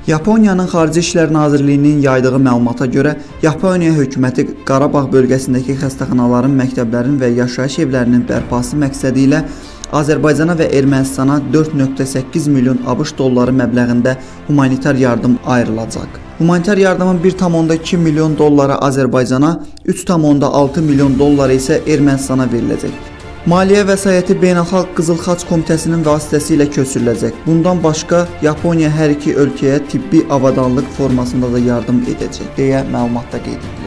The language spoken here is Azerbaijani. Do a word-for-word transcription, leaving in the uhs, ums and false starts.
Yaponiyanın Xarici İşlər Nazirliyinin yaydığı məlumata görə, Yaponiya hökuməti Qarabağ bölgəsindəki xəstəxanaların, məktəblərin və yaşayış evlərinin bərpası məqsədi ilə Azərbaycana və Ermənistana dörd nöqtə səkkiz milyon ABŞ dolları məbləğində humanitar yardım ayrılacaq. Humanitar yardımın bir tam iki milyon dolları Azərbaycana, üç tam altı milyon dolları isə Ermənistana veriləcək. Maliyyə vəsaiti Beynəlxalq Qızıl Xaç Komitəsinin vasitəsilə köçürüləcək. Bundan başqa, Yaponiya hər iki ölkəyə tibbi avadanlıq formasında da yardım edəcək, deyə məlumatda qeyd edilir.